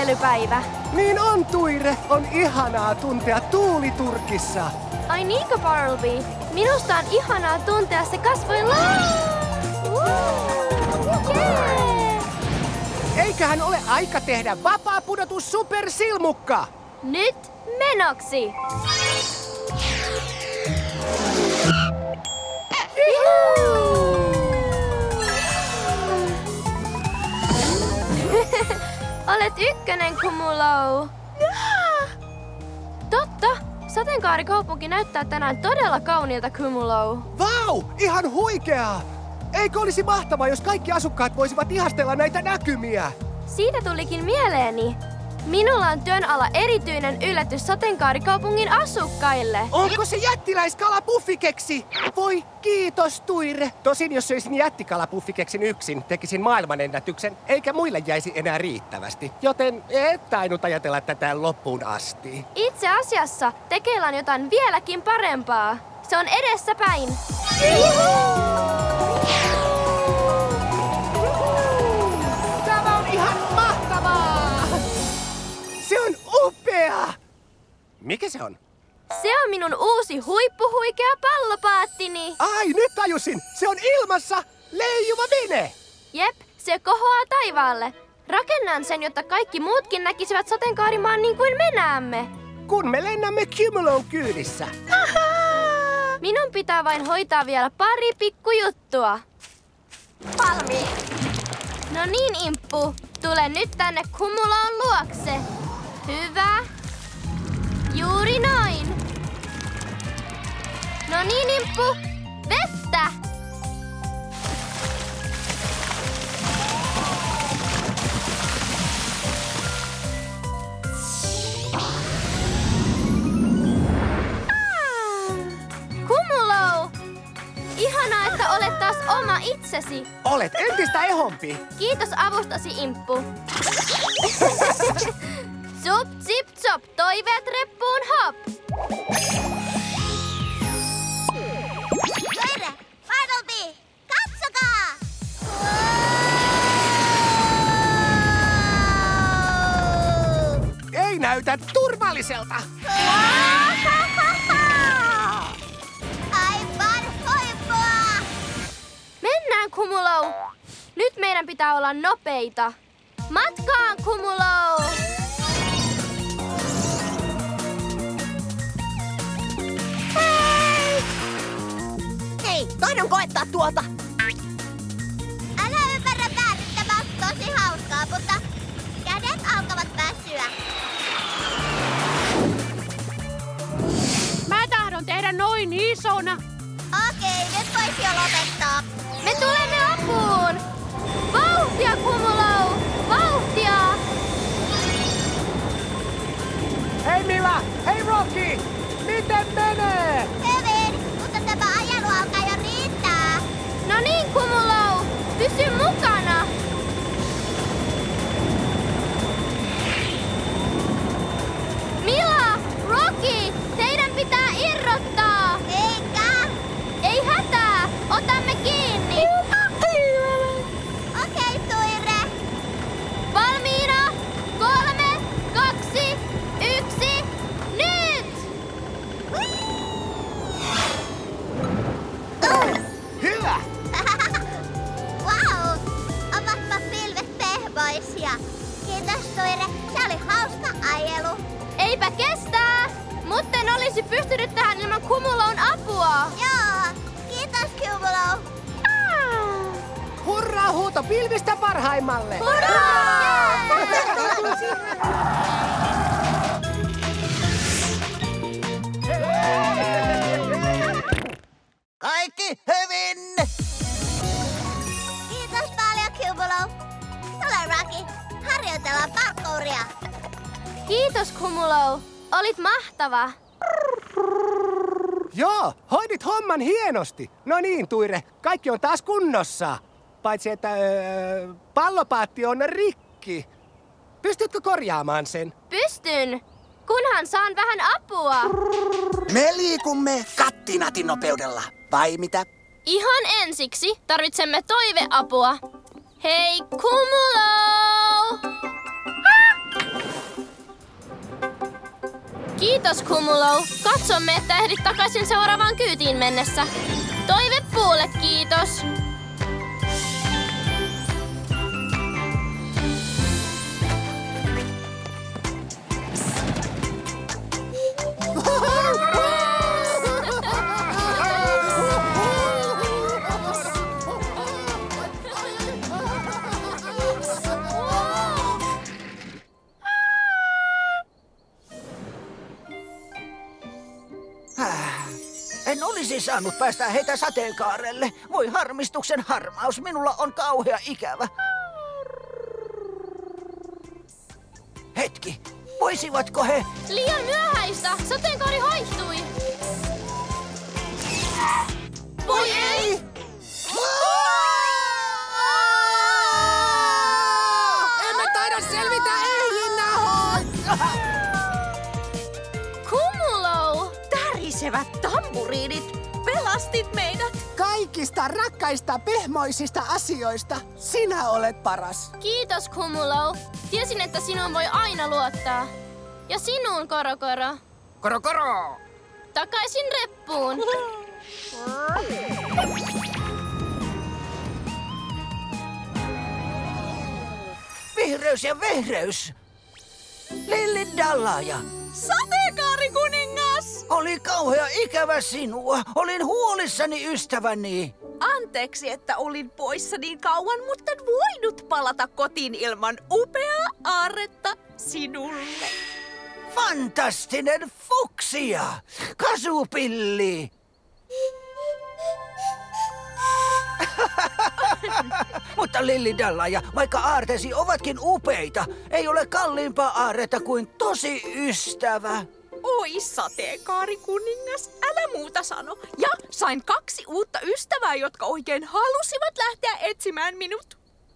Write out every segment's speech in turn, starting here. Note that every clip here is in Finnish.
viljelypäivä. Niin on, Tuire. On ihanaa tuntea tuuli Turkissa. Ai niinkö, Bartleby? Minusta on ihanaa tuntea se kasvoilla. Yeah! Eiköhän ole aika tehdä vapaa pudotus supersilmukka. Nyt menoksi! Olet ykkönen, Cumulo. Totta! Sateenkaarikaupunki näyttää tänään todella kauniilta, Cumulo. Vau! Ihan huikeaa! Eikö olisi mahtavaa, jos kaikki asukkaat voisivat ihastella näitä näkymiä? Siitä tulikin mieleeni. Minulla on työn alla erityinen yllätys sateenkaarikaupungin asukkaille. Onko se jättiläiskalapuffikkeksi? Voi kiitos, Tuire. Tosin jos söisin jättikalapuffikeksi yksin, tekisin maailmanennätyksen, eikä muille jäisi enää riittävästi. Joten et tainnut ajatella tätä loppuun asti. Itse asiassa tekeillä on jotain vieläkin parempaa. Se on edessäpäin. Tämä on ihan mahtavaa! Se on upea! Mikä se on? Se on minun uusi huippuhuikea pallopaattini. Ai, nyt tajusin! Se on ilmassa leijuva vene! Jep, se kohoaa taivaalle. Rakennan sen, jotta kaikki muutkin näkisivät sateenkaarimaan niin kuin me näemme. Kun me lennämme Cumulon kyydissä. Minun pitää vain hoitaa vielä pari pikkujuttua. Valmi. No niin, Imppu. Tule nyt tänne Cumulon luokse. Hyvä. Juuri noin. No niin, Imppu. Vettä! Cumulo! Ihanaa, että olet taas oma itsesi. Olet entistä ehompi. Kiitos avustasi, Imppu. Zup, zip, zop, toiveet reppuun hop! Tuire, Bartleby, katsokaa! Ei näytä turvalliselta. Aivan huippua! Mennään, Cumulo! Nyt meidän pitää olla nopeita. Matkaan, Cumulo! Hei, tahdon koettaa tuota. Älä ymmärrä väärin, tämä on tosi hauskaa, mutta kädet alkavat väsyä. Mä tahdon tehdä noin isona. Okei, nyt voisi jo lopettaa. Me tulemme apuun! Vauhtia, Cumulo! Vauhtia! Hei Mila! Hei Rocky! Miten menee? Hyvin, mutta tämä ajelu alkaa jo riittää. No niin, Cumulo! Pysy mukana! Mila! Rocky! Teidän pitää irrottaa! Eikä? Ei hätää! Otamme kiinni! Okei, Tuire. Valmiina! 3, 2, 1, nyt! Hyvä! Wow, ovatpa pilvet pehmoisia. Kiitos, Tuire. Se oli hauska ajelu. Eipä kestää! Mutten olisi pystynyt tähän ilman Cumulon apua! Joo, kiitos, Cumulo. Hurraa huuto pilvistä parhaimmalle! Hurraa! Kaikki hyvin! Kiitos paljon, Cumulo. Tule, Rocky. Harjoitellaan parkouria. Kiitos, Cumulo! Olit mahtava! Joo, hoidit homman hienosti. No niin, Tuire, kaikki on taas kunnossa. Paitsi, että pallopaatti on rikki. Pystytkö korjaamaan sen? Pystyn! Kunhan saan vähän apua! Me liikumme kattinatin nopeudella, vai mitä? Ihan ensiksi tarvitsemme toiveapua. Hei, Cumulo! Kiitos, Cumulo. Katsomme, että ehdit takaisin seuraavaan kyytiin mennessä. Toivepuulle kiitos. En olisi saanut päästää heitä sateenkaarelle. Voi harmistuksen harmaus, minulla on kauhea ikävä. Hetki, voisivatko he... Liian myöhäistä! Sateenkaari haihtui! Voi ei! Emme taida selvitä eihin nahoon! Cumulo! Tärisevät tamburiinit! Pelastit meidät! Kaikista rakkaista pehmoisista asioista sinä olet paras. Kiitos, Cumulo. Tiesin, että sinuun voi aina luottaa. Ja sinuun, Korokoro. Koro! Takaisin reppuun. Vihreys ja vehreys! Lilli Dallaja! Sateenkaarikuningas! Oli kauhea ikävä sinua. Olin huolissani, ystäväni. Anteeksi, että olin poissa niin kauan, mutta en voinut palata kotiin ilman upeaa aarretta sinulle. Fantastinen fuksia! Kasupilli! Mutta Lilli Dallaja, vaikka aarteesi ovatkin upeita, ei ole kalliimpaa aarretta kuin tosi ystävä. Oi sateenkaarikuningas, älä muuta sano. Ja sain 2 uutta ystävää, jotka oikein halusivat lähteä etsimään minut.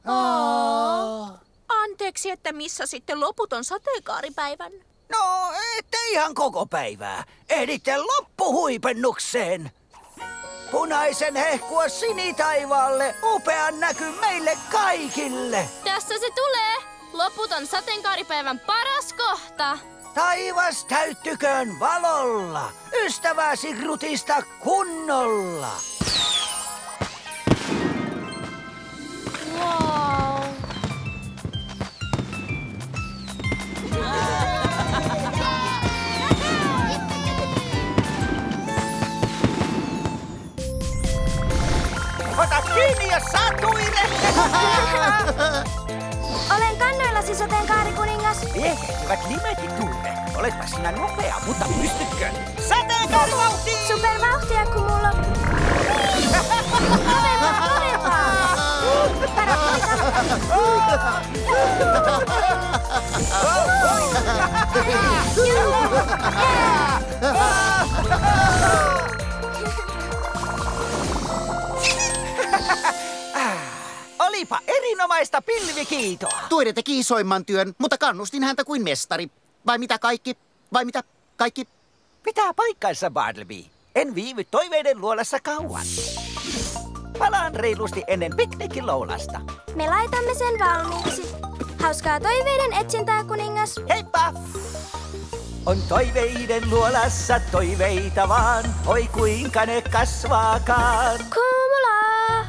Anteeksi, että missä sitten loputon sateenkaaripäivän. No, ette ihan koko päivää. Ehditte loppuhuipennukseen. Punaisen hehkua sinitaivaalle, upean näky meille kaikille. Tässä se tulee! Loputon sateenkaaripäivän paras kohta. Taivas täyttyköön valolla, ystäväsi rutista kunnolla. Wow. Ota kiinni ja saa tuire! Olen kannoillasi, sateenkaarikuningas. Viehehtivät nimekin tuire. Oletpa sinä nopea, mutta pystytkö? Sateenkaarivauhtiin! Supervauhtia, Cumulo. Kovempaa! Olipa erinomaista pilvikiitoa. Tuire teki isoimman työn, mutta kannustin häntä kuin mestari. Vai mitä kaikki? Vai mitä kaikki? Pitää paikkansa, Bartleby. En viivy toiveiden luolassa kauan. Palaan reilusti ennen piknikin lounasta. Me laitamme sen valmiiksi. Hauskaa toiveiden etsintää, kuningas. Heippa! On toiveiden luolassa toiveita vaan, oi kuinka ne kasvaakaan. Cumulo!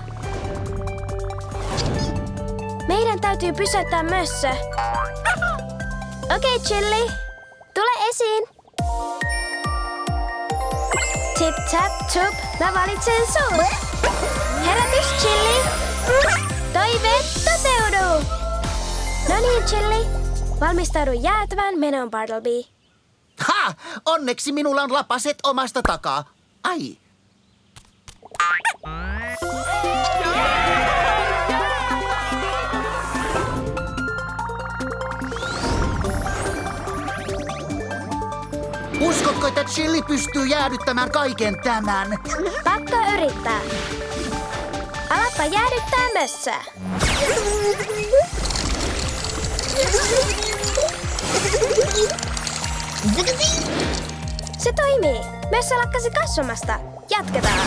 Meidän täytyy pysäyttää mössö. Okei, Chilli. Tule esiin. Tip tap tup, mä valitsen sut. Herätys, Chilli. Toiveet toteudu. No niin, Chilli. Valmistaudu jäätävään menoon, Bartleby. Ha! Onneksi minulla on lapaset omasta takaa. Ai! Uskotko, että Chilli pystyy jäädyttämään kaiken tämän? Pakko yrittää. Alappa jäädyttää mössöä. Se toimii. Mössö lakkasi kasvamasta. Jatketaan.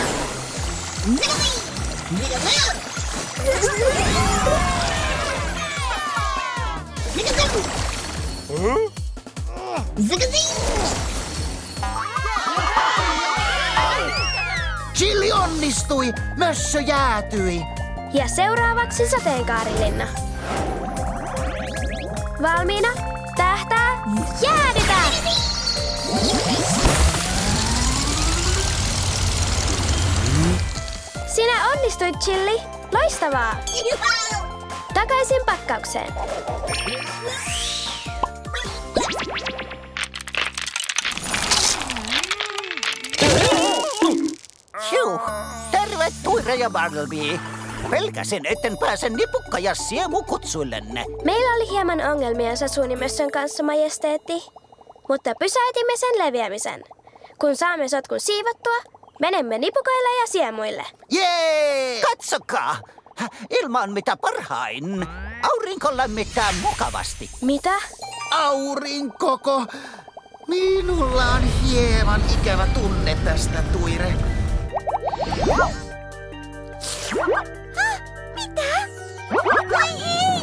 onnistui! Mössö jäätyi! Ja seuraavaksi sateenkaarilinna. Valmiina? Tähtää, jäädytä! Sinä onnistuit, Chilli. Loistavaa! Takaisin pakkaukseen. Juh, terve Tuire ja Bartleby. Pelkäsin, etten pääse nipukka- ja siemukutsuillenne. Meillä oli hieman ongelmia Sasunimössön kanssa, majesteetti. Mutta pysäytimme sen leviämisen. Kun saamme sotkun siivottua, menemme nipukoille ja siemuille. Jee! Katsokaa! Ilma on mitä parhain. Aurinko lämmittää mukavasti. Mitä? Aurinkoko! Minulla on hieman ikävä tunne tästä, Tuire. Mitä? Vai ei?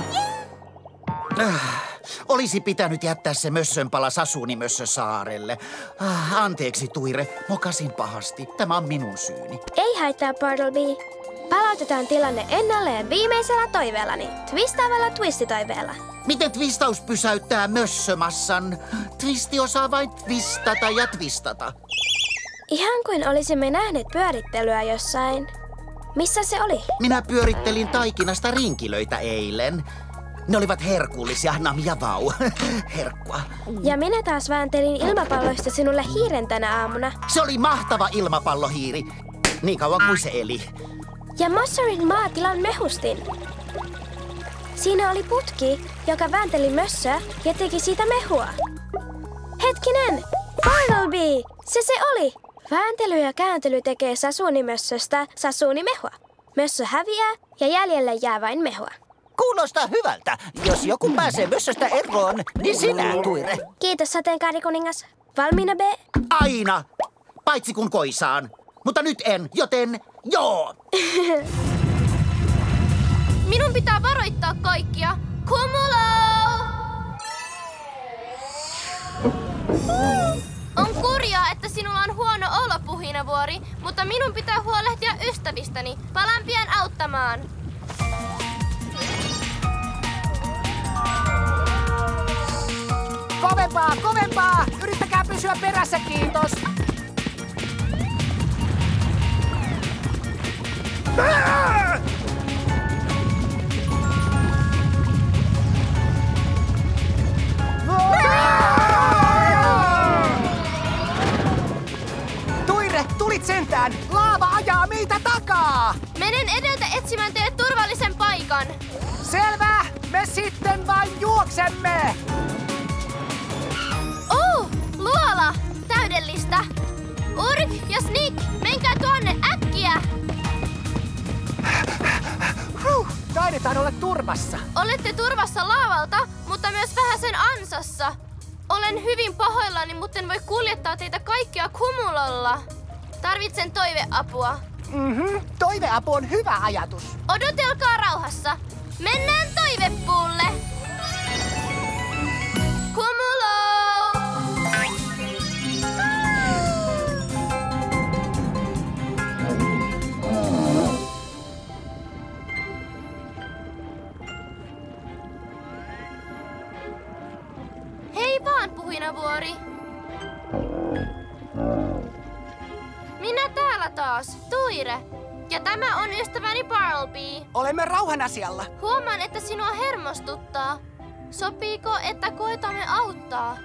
Olisi pitänyt jättää se mössönpala Sasunimössö saarelle. Anteeksi, Tuire. Mokasin pahasti. Tämä on minun syyni. Ei haittaa, Bartleby. Palautetaan tilanne ennalleen viimeisellä toiveellani, twistaavalla twistitoiveella. Miten twistaus pysäyttää mössömassan? Twisti osaa vain twistata ja twistata. Ihan kuin olisimme nähneet pyörittelyä jossain. Missä se oli? Minä pyörittelin taikinasta rinkilöitä eilen. Ne olivat herkullisia, nam ja vau. Herkkua. Ja minä taas vääntelin ilmapalloista sinulle hiiren tänä aamuna. Se oli mahtava ilmapallohiiri. Niin kauan kuin se eli. Ja Mossorin maatilan mehustin. Siinä oli putki, joka väänteli mössöä ja teki siitä mehua. Hetkinen! Bartleby! Se oli! Vääntely ja kääntely tekee Sasunimössöstä Sasunimehua. Mössö häviää ja jäljelle jää vain mehua. Kuulostaa hyvältä. Jos joku pääsee mössöstä eroon, niin sinä, Tuire. Kiitos, sateenkaarikuningas. Valmiina, B? Aina! Paitsi kun koisaan. Mutta nyt en, joten joo! Minun pitää varoittaa kaikkia. Kumulo! On kurjaa, että sinulla on huono olo, Puhinavuori, mutta minun pitää huolehtia ystävistäni. Palaan pian auttamaan. Kovempaa, kovempaa! Yrittäkää pysyä perässä, kiitos! Tuire, tulit sentään! Laava ajaa meitä takaa! Menen edeltä etsimään teille turvallisen paikan. Selvä! Me sitten vain juoksemme! Luola! Täydellistä! Urk ja Sneak, menkää tuonne äkkiä! Taidetaan olla turvassa. Olette turvassa laavalta, mutta myös vähäsen ansassa. Olen hyvin pahoillani, mutta en voi kuljettaa teitä kaikkia Kumulolla. Tarvitsen toiveapua. Toiveapu on hyvä ajatus. Odotelkaa rauhassa. Mennään toivepuulle. Kumulo! Hei vaan, Puhinavuori. Minä täällä taas, Tuire. Ja tämä on ystäväni Bartleby. Olemme rauhan asialla. Huomaan, että sinua hermostuttaa. Sopiiko, että koetamme auttaa?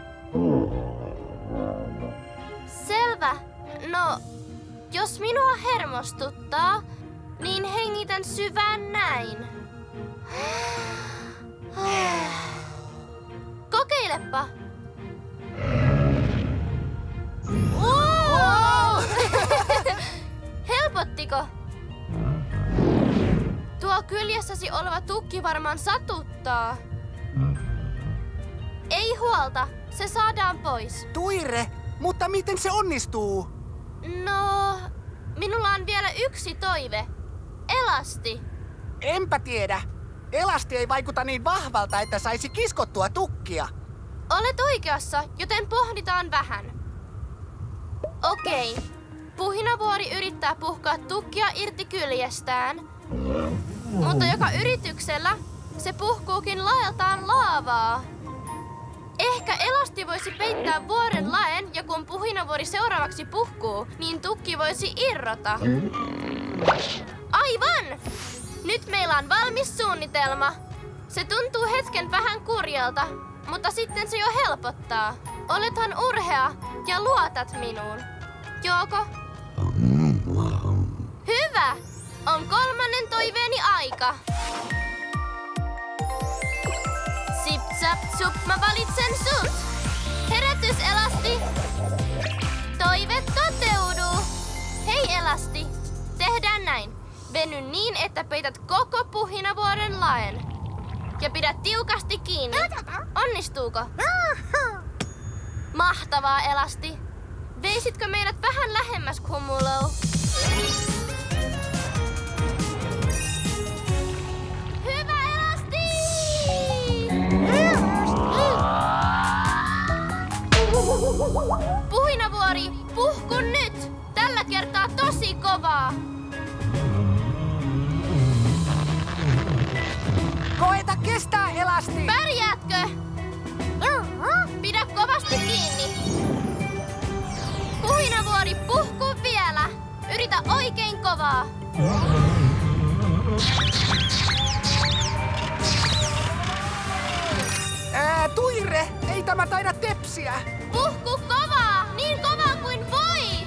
Selvä. No, jos minua hermostuttaa, niin hengitän syvään näin. Kokeilepa. Helpottiko? Tuo kyljessäsi oleva tukki varmaan satuttaa. Ei huolta, se saadaan pois. Tuire, mutta miten se onnistuu? No, minulla on vielä yksi toive. Elasti. Enpä tiedä. Elasti ei vaikuta niin vahvalta, että saisi kiskottua tukkia. Olet oikeassa, joten pohditaan vähän. Okei. Puhinavuori Puhinavuori yrittää puhkaa tukkia irti kyljestään. Mutta joka yrityksellä se puhkuukin laeltaan laavaa. Ehkä Elasti voisi peittää vuoren laen ja kun Puhinavuori seuraavaksi puhkuu, niin tukki voisi irrota. Aivan! Nyt meillä on valmis suunnitelma. Se tuntuu hetken vähän kurjalta, mutta sitten se jo helpottaa. Olethan urhea ja luotat minuun. Jooko? Hyvä! On kolmannen toiveeni aika. Sip sap sup, mä valitsen sut. Herätys, Elasti. Toive toteudu. Hei, Elasti. Tehdään näin. Veny niin, että peität koko Puhinavuoren laen. Ja pidä tiukasti kiinni. Onnistuuko? Mahtavaa, Elasti. Veisitkö meidät vähän lähemmäs Cumulo? Hyvä, Elasti! Puhinavuori, puhku nyt! Tällä kertaa tosi kovaa. Koeta kestää, Elasti! Pärjäätkö? Pidä kovasti kiinni. Puhinavuori, puhku vielä. Yritä oikein kovaa. Tuire, ei tämä taida tepsiä. Puhku kovaa, niin kovaa kuin voit.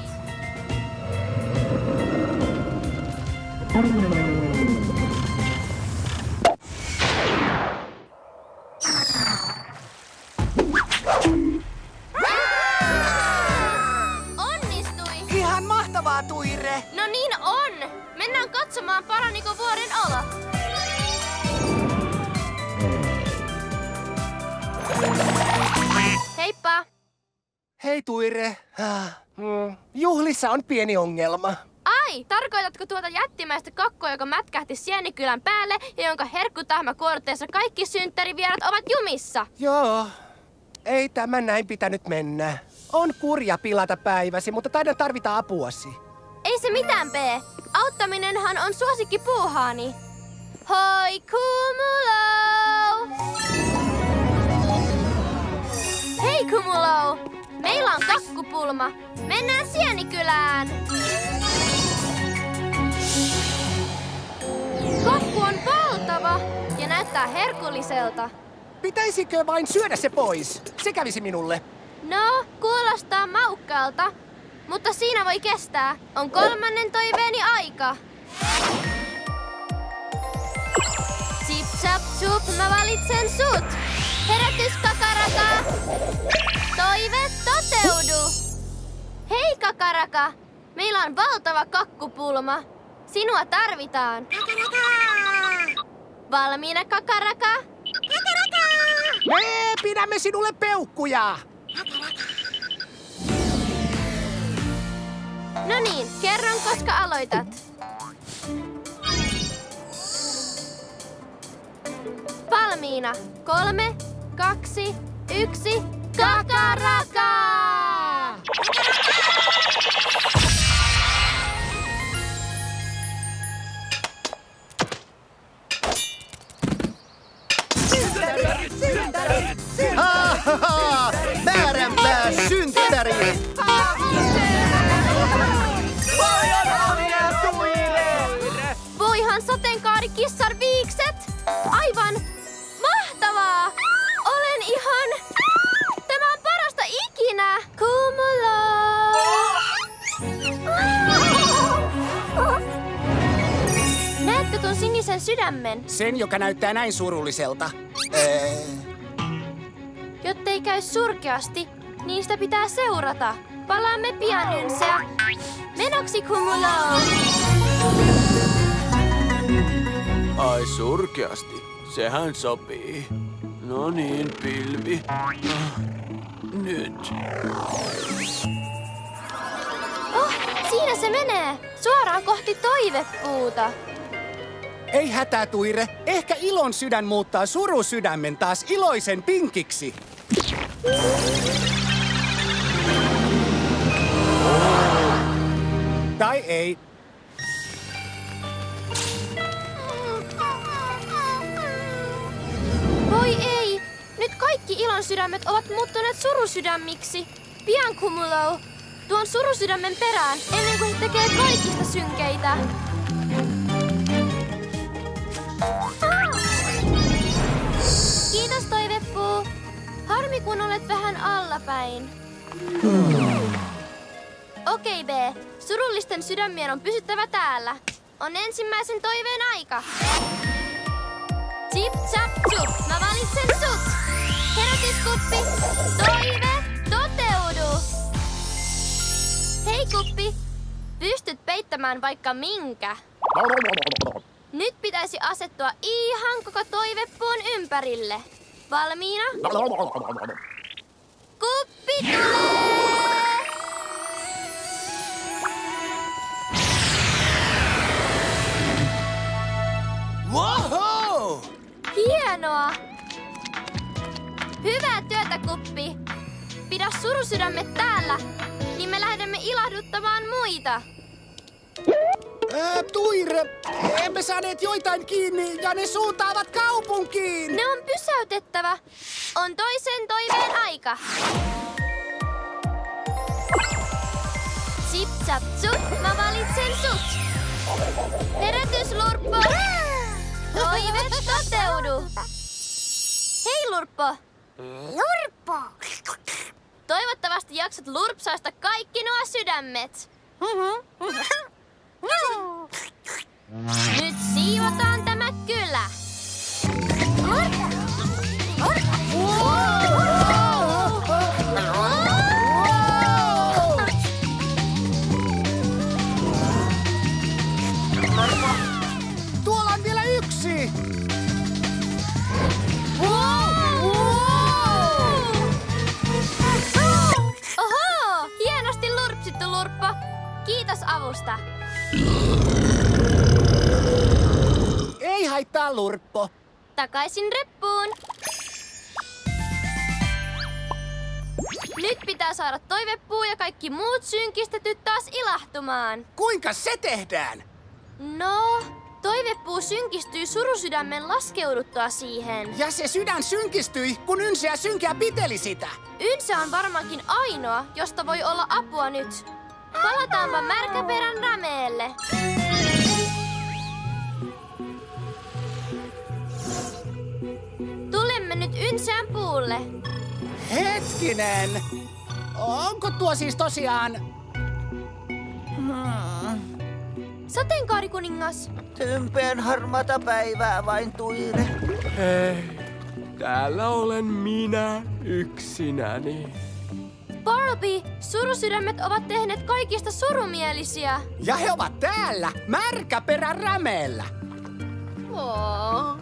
Onnistui. Ihan mahtavaa, Tuire. No niin on. Mennään katsomaan, paraniko vuoren olo. Heippa. Hei, Tuire. Juhlissa on pieni ongelma. Ai, tarkoitatko tuota jättimäistä kakkoa, joka mätkähti Sienikylän päälle ja jonka herkkutahma kuorteessa kaikki synttärivierat ovat jumissa? Joo, ei tämä näin pitänyt mennä. On kurja pilata päiväsi, mutta taidan tarvita apuasi. Ei se mitään, B. Auttaminenhan on suosikki puuhaani. Hoi Cumulo! Hei Cumulo! Meillä on kakkupulma. Mennään Sienikylään! Kakku on valtava ja näyttää herkulliselta. Pitäisikö vain syödä se pois? Se kävisi minulle. No, kuulostaa maukkaalta, mutta siinä voi kestää. On kolmannen toiveeni aika. Sip sap sup, mä valitsen sut. Herätys, Kakaraka. Toive toteudu. Hei, Kakaraka. Meillä on valtava kakkupulma. Sinua tarvitaan. Valmiina, Kakaraka? Me pidämme sinulle peukkuja. No niin, kerron koska aloitat. Valmiina. 3, 2, 1. Kakaraka! Määränpää synttäri! Voihan sateenkaarikissar viikset! Aivan mahtavaa! Olen ihan... Tämä on parasta ikinä! Cumulo! Näetkö tuon sinisen sydämen? Sen, joka näyttää näin surulliselta. Jottei käy surkeasti, niin sitä pitää seurata. Palaamme pian, Ynseä. Menoksi, Cumulo! Ai surkeasti. Sehän sopii. No niin, pilvi. Nyt. Oh, siinä se menee. Suoraan kohti toivepuuta. Ei hätää, Tuire. Ehkä ilon sydän muuttaa surusydämen taas iloisen pinkiksi. kaikki ilon sydämet ovat muuttuneet surusydämiksi. Pian Kumulou, tuon surusydämen perään, ennen kuin se tekee kaikista synkeitä. Kiitos, Toivepuu. Harmi, kun olet vähän allapäin. Okei, B. Surullisten sydämien on pysyttävä täällä. On ensimmäisen toiveen aika. Zip, zap, zup. Mä valitsen sut. Herätyskuppi. Toive, toteudu. Hei, Kuppi. Pystyt peittämään vaikka minkä. Nyt pitäisi asettua ihan koko toivepuun ympärille. Valmiina? Kuppi tulee! Wow! Hienoa! Hyvää työtä, Kuppi! Pidä surusydämet täällä, niin me lähdemme ilahduttamaan muita. Tuire, emme saaneet joitain kiinni ja ne suuntaavat kaupunkiin. Ne on pysäytettävä. On toisen toiveen aika. Zip, zap, zup, mä valitsen sut. Herätys, Lurppo. Toive, toteudu. Hei, Lurppo. Lurppo! Toivottavasti jaksat lurpsaista kaikki nuo sydämet. Nyt siivotaan tämä kylä. Tuolla on vielä yksi. Oho! Hienosti lurpsittu, Lurppo. Kiitos avusta. Ei haittaa, Lurppo. Takaisin reppuun. Nyt pitää saada toivepuu ja kaikki muut synkistetyt taas ilahtumaan. Kuinka se tehdään? No, toivepuu synkistyy surusydämen laskeuduttua siihen. Ja se sydän synkistyi, kun Ynse ja Synkeä piteli sitä. Ynse on varmaankin ainoa, josta voi olla apua nyt. Palataanpa Märkäperän Rämeelle. Tulemme nyt Ynseän puulle. Hetkinen! Onko tuo siis tosiaan... Sateenkaarikuningas. Tympeen harmaata päivää vain, Tuire. Hei, täällä olen minä yksinäni. Barlby, surusydämet ovat tehneet kaikista surumielisiä. Ja he ovat täällä, Märkäperän Rämeellä. Oh.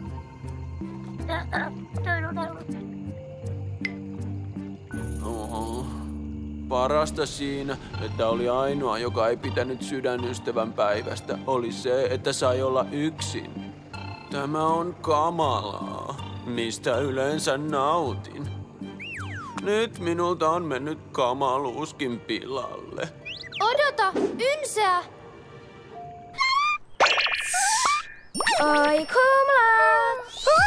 Oho. Parasta siinä, että oli ainoa, joka ei pitänyt sydänystävän päivästä, oli se, että sai olla yksin. Tämä on kamalaa, mistä yleensä nautin. Nyt minulta on mennyt kamaluuskin pilalle. Odota, Ynseä! Oi kumla!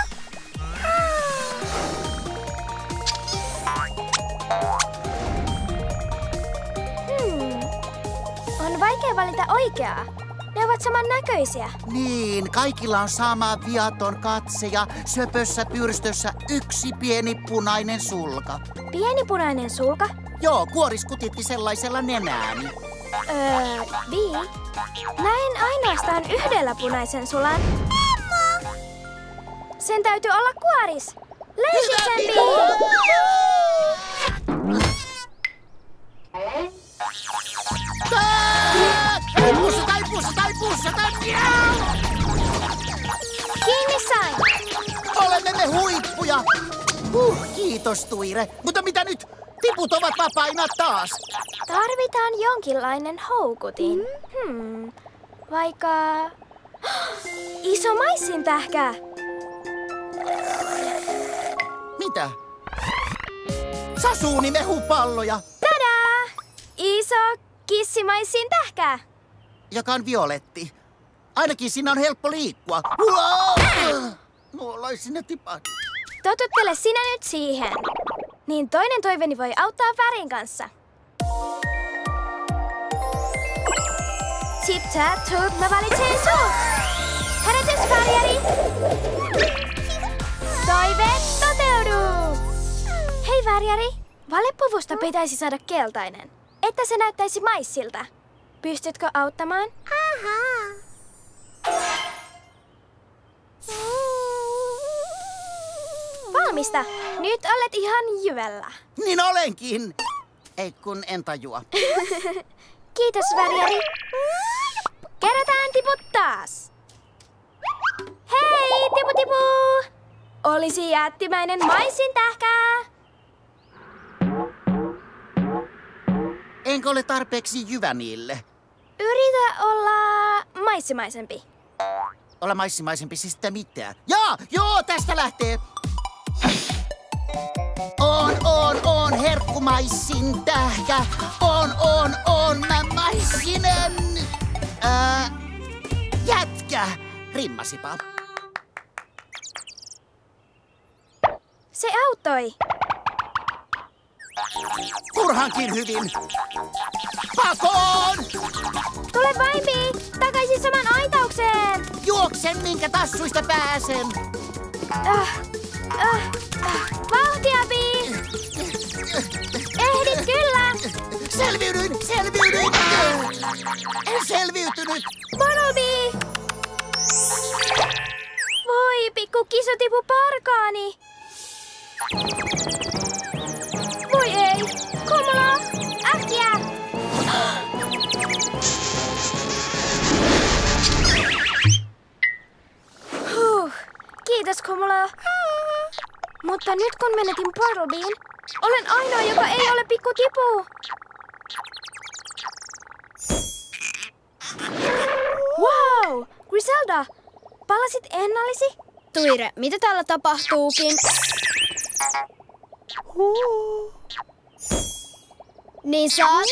On vaikea valita oikeaa. Ne ovat samannäköisiä. Niin, kaikilla on sama viaton katse ja söpössä pyrstössä yksi pieni punainen sulka. Pieni punainen sulka? Joo, kuoris kutitti sellaisella nenääni. Vii. Näin ainoastaan yhdellä punaisen sulan. Emma! Sen täytyy olla kuoris. Leikitsen, Vii! Kiinni sain! Olemme me huippuja! Kiitos, Tuire. Mutta mitä nyt? Tiput ovat vapaina taas. Tarvitaan jonkinlainen houkutin. Vaikka... Iso maissintähkä! Mitä? Sasuunimehupalloja! Tadaa! Iso kissimaissintähkä! Joka on violetti. Ainakin siinä on helppo liikkua. Wow! Mulla olisi sinne tipahtanut. Totuttele sinä nyt siihen. Niin toinen toiveni voi auttaa Värin kanssa. Tip tap toop, mä valitsen sut! Herätys, Varjari! Toive toteudu! Hei, Varjari! Valepuvusta pitäisi saada keltainen, että se näyttäisi maissilta. Pystytkö auttamaan? Valmista! Nyt olet ihan jyvällä. Niin olenkin! Ei kun en tajua. Kiitos, Varjari. Kerätään tiput taas. Hei, tipu! Olisi jättimäinen maisin tähkää. Enkö ole tarpeeksi jyvä niille? Yritä olla maissimaisempi. Olla maissimaisempi, siis sitä mitään. Joo, tästä lähtee. On, herkkumaissin tähkä. On, mä maissinen. Jätkä. Rimmasipa. Se auttoi. Turhankin hyvin. Pakoon! Tule vain, Bi! Takaisin saman aitaukseen! Juoksen, minkä tassuista pääsen. Vauhtia, Bi! Ehdit kyllä! Selviydyin! En selviytynyt! Bumblebee! Voi, pikku kisotipu parkaani! Voi ei! Kumulo! Äkkiä! Kiitos, Kumulo. Mutta nyt kun menetin Bumblebeen, olen ainoa, joka ei ole pikku tipu. Wow! Griselda, palasit ennallisi? Tuire, mitä täällä tapahtuukin? Niin sä oot?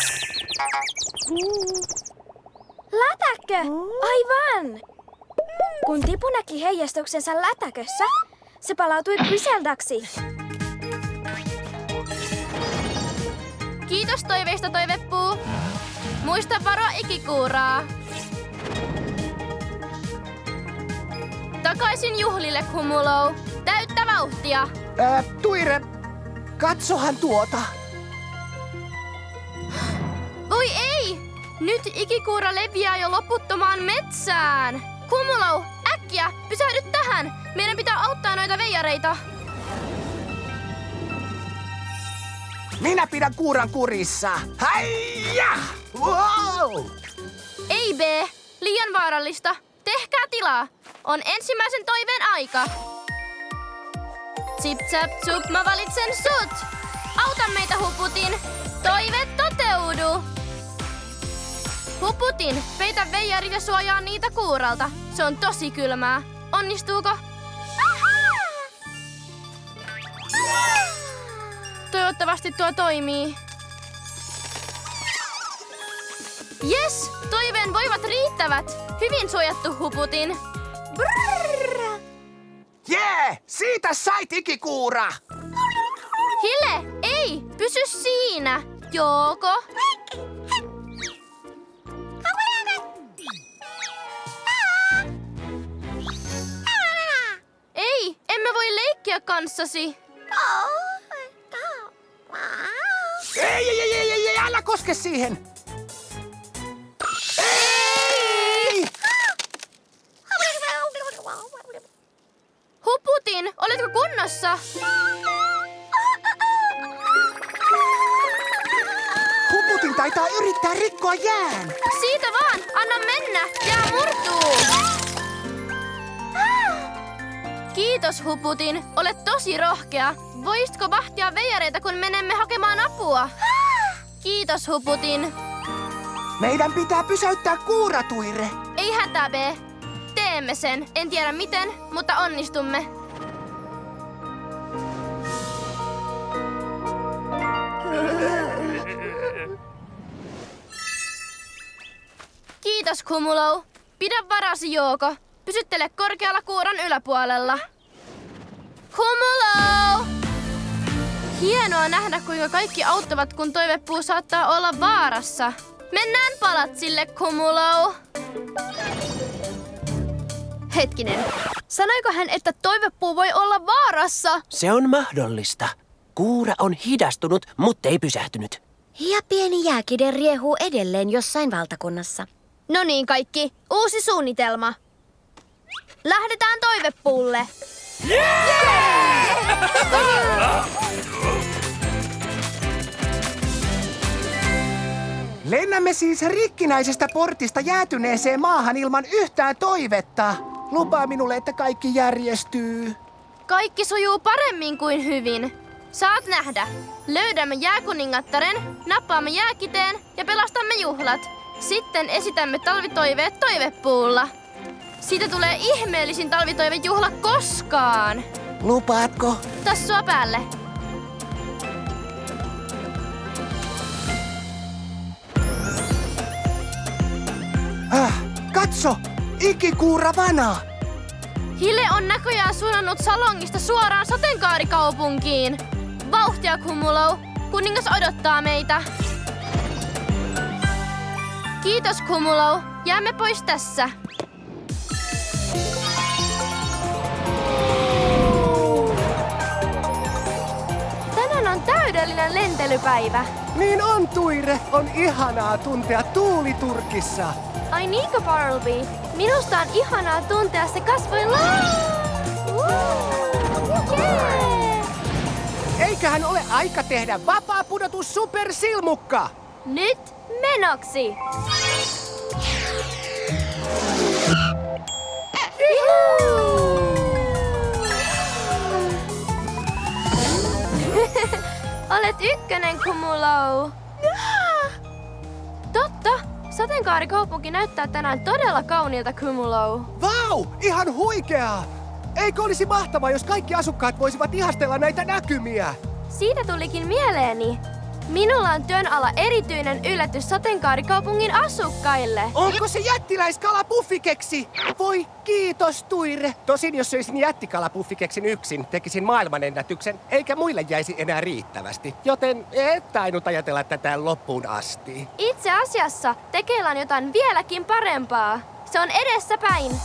Lätäkkö? Aivan! Kun Tipu näki heijastuksensa lätäkössä, se palautui Griseldaksi. Kiitos toiveista, Toivepuu. Muista varoa ikikuuraa. Takaisin juhlille, Kumulo. Täyttä vauhtia. Tuire, katsohan tuota. Voi ei! Nyt ikikuura leviää jo loputtomaan metsään. Kumulo, äkkiä! Pysähdy tähän! Meidän pitää auttaa noita veijareita. Minä pidän kuuran kurissa. Haija! Wow! Ei, B. Liian vaarallista. Tehkää tilaa. On ensimmäisen toiveen aika. Zip zap zup, mä valitsen sut. Auta meitä, Huputin. Toive toteudu. Huputin, peitä veijarit ja suojaa niitä kuuralta. Se on tosi kylmää. Onnistuuko? Toivottavasti tuo toimii. Yes, toiveen voivat riittävät. Hyvin suojattu, Huputin. Brrr. Jee, siitä sait ikikuura. Hille, ei, pysy siinä. Joko? Ei, emme voi leikkiä kanssasi. Ei, älä koske siihen. Ei! Huputin, oletko kunnossa? Huputin taitaa yrittää rikkoa jään. Siitä vaan, anna mennä, jää murtuu. Kiitos, Huputin, olet tosi rohkea. Voisitko vahtia veijareita, kun menemme hakemaan apua? Kiitos, Huputin. Meidän pitää pysäyttää kuura, Tuire. Ei hätää, B. Teemme sen. En tiedä miten, mutta onnistumme. Kiitos, Kumulo. Pidä varasi, Jouko. Pysyttele korkealla kuuran yläpuolella. Khumulo! Hienoa nähdä, kuinka kaikki auttavat, kun toivepuu saattaa olla vaarassa. Mennään palatsille, Khumulo! Hetkinen. Sanoiko hän, että toivepuu voi olla vaarassa? Se on mahdollista. Kuura on hidastunut, mutta ei pysähtynyt. Ja pieni jääkide riehuu edelleen jossain valtakunnassa. No niin kaikki, uusi suunnitelma. Lähdetään toivepuulle. Lennämme siis rikkinäisestä portista jäätyneeseen maahan ilman yhtään toivetta. Lupaa minulle, että kaikki järjestyy. Kaikki sujuu paremmin kuin hyvin. Saat nähdä. Löydämme jääkuningattaren, nappaamme jääkiteen ja pelastamme juhlat. Sitten esitämme talvitoiveet toivepuulla. Siitä tulee ihmeellisin talvitoivejuhla koskaan. Lupaatko? Tassua päälle. Katso! Ikikuura vana! Hille on näköjään suunnannut salongista suoraan sateenkaarikaupunkiin. Vauhtia, Khumulo! Kuningas odottaa meitä. Kiitos, Khumulo. Jäämme pois tässä. Tänään on täydellinen lentelypäivä. Niin on, Tuire. On ihanaa tuntea tuuli Turkissa. Ai niinkö, Bartleby? Minusta on ihanaa tuntea se kasvoillaan. Eiköhän ole aika tehdä vapaa pudotus supersilmukka? Nyt menoksi! Olet ykkönen, Khumulo. Totta! Sateenkaarikaupunki näyttää tänään todella kauniilta, Khumulo. Vau! Ihan huikeaa! Eikö olisi mahtavaa, jos kaikki asukkaat voisivat ihastella näitä näkymiä? Siitä tulikin mieleeni. Minulla on työn alla erityinen yllätys sateenkaarikaupungin asukkaille. Onko se jättiläiskalapuffikkeksi? Voi kiitos, Tuire. Tosin jos söisin jättikalapuffikeksi yksin, tekisin maailmanennätyksen, eikä muille jäisi enää riittävästi. Joten et tainnut ajatella tätä loppuun asti. Itse asiassa tekeillä on jotain vieläkin parempaa. Se on edessäpäin.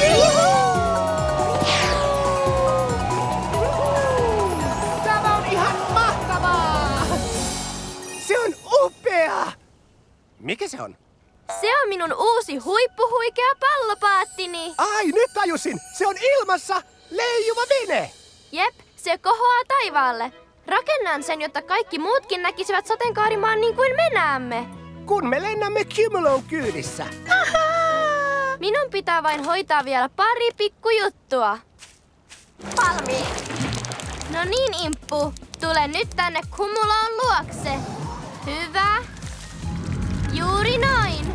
Tämä on ihan mahtavaa! Se on upea! Mikä se on? Se on minun uusi huippuhuikea pallopaattini. Ai, nyt tajusin! Se on ilmassa leijuva vene! Jep, se kohoaa taivaalle. Rakennan sen, jotta kaikki muutkin näkisivät sateenkaarimaan niin kuin me näemme. Kun me lennämme Khumulon kyydissä. Minun pitää vain hoitaa vielä pari pikkujuttua. Valmiin. No niin, Imppu. Tule nyt tänne Khumulon luokse. Hyvä. Juuri noin.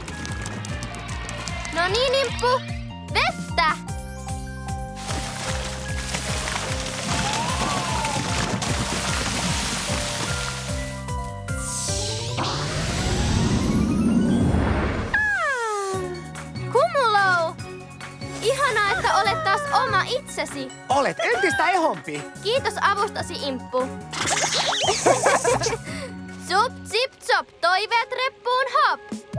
No niin, Imppu. Vettä! Khumulo! Ihanaa, että olet taas oma itsesi. Olet entistä ehompi. Kiitos avustasi, Imppu. Zup, zip, zop, toiveet reppuun hop.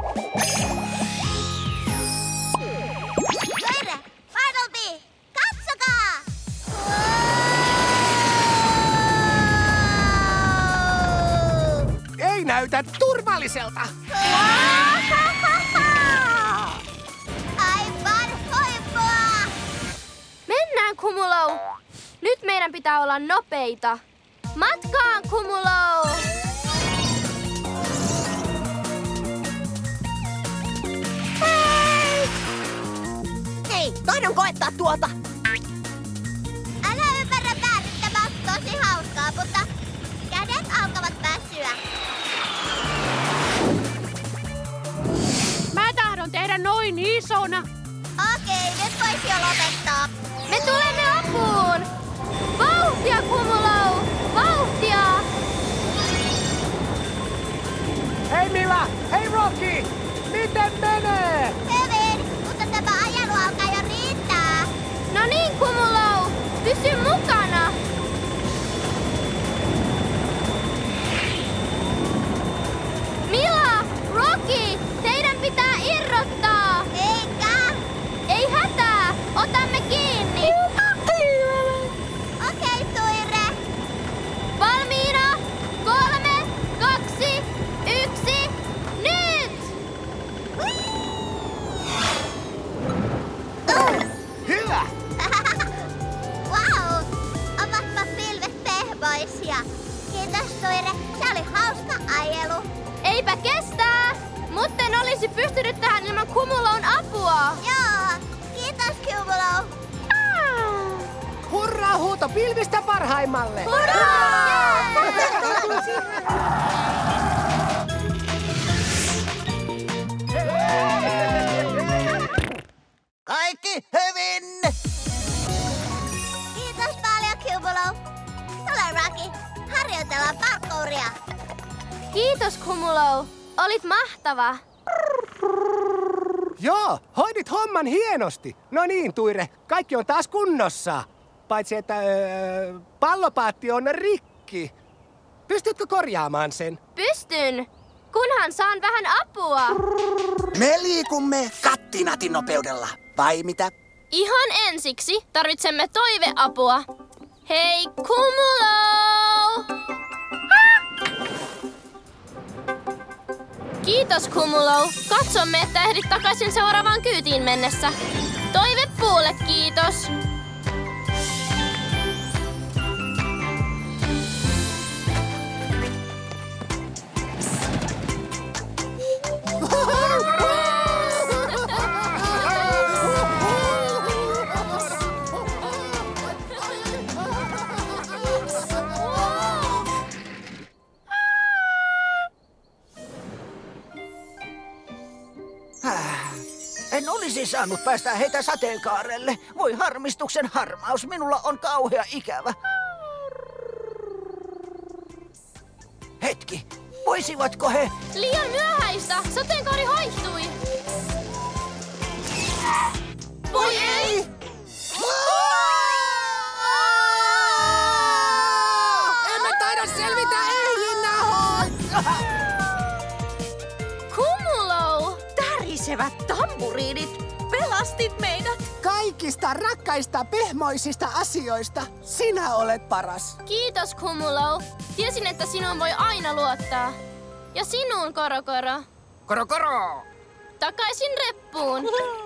Tuire, Bartleby, katsokaa! Ei näytä turvalliselta. Aivan huippua! Mennään, Khumulo. Nyt meidän pitää olla nopeita. Matkaan, Khumulo! Hei, tahdon koettaa tuota. Älä ymmärrä väärin, tämä on tosi hauskaa, mutta kädet alkavat väsyä. Mä tahdon tehdä noin isona. Okei, nyt voisi jo lopettaa. Me tulemme apuun! Vauhtia, Khumulo! Vauhtia! Hei Mila! Hei Rocky! Miten menee? Hyvin, mutta tämä ajelu alkaa jo riittää. No niin, Khumulo! Pysy mukana! olisi pystynyt tähän ilman Kumulon apua. Joo, kiitos Kumulo. Hurraa huuto pilvistä parhaimmalle! Hurraa! Kaikki hyvin! Kiitos paljon Kumulo. Tule Rocky, harjoitellaan parkouria. Kiitos Kumulo. Olit mahtava. Joo, hoidit homman hienosti. No niin, Tuire, kaikki on taas kunnossa. Paitsi että pallopaatti on rikki. Pystytkö korjaamaan sen? Pystyn, kunhan saan vähän apua. Me liikumme kattinatin nopeudella, vai mitä? Ihan ensiksi tarvitsemme toiveapua. Hei Kumulo! Kiitos Kumulo. Katsomme, että ehdit takaisin seuraavaan kyytiin mennessä. Toivepuulle kiitos. En olisi saanut päästää heitä sateenkaarelle. Voi harmistuksen harmaus, minulla on kauhea ikävä. Hetki, voisivatko he... Liian myöhäistä! Sateenkaari haihtui! Voi ei! Emme taida selvitä eihin nahoin! Kumulo! Tärisevät tamburiinit! Pelastit meidät! Kaikista rakkaista pehmoisista asioista sinä olet paras. Kiitos Kumulo. Tiesin, että sinuun voi aina luottaa. Ja sinuun, Korokoro. Korokoro! Takaisin reppuun.